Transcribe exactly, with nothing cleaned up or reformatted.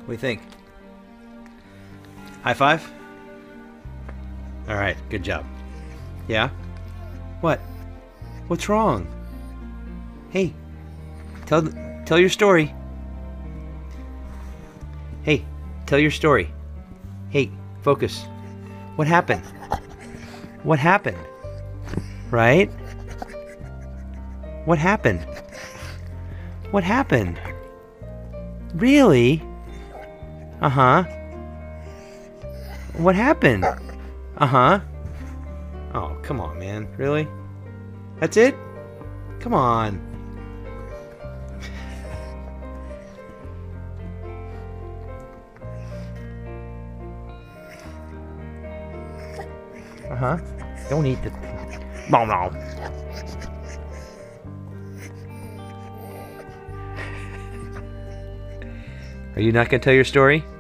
What do you think? High five? All right, good job. Yeah? What? What's wrong? Hey, tell tell your story. Hey, tell your story. Hey, focus. What happened? What happened? Right? What happened? What happened? Really? Uh-huh. What happened? Uh-huh. Oh, come on, man. Really? That's it? Come on. Uh-huh. Don't eat the... No, no. Are you not going to tell your story?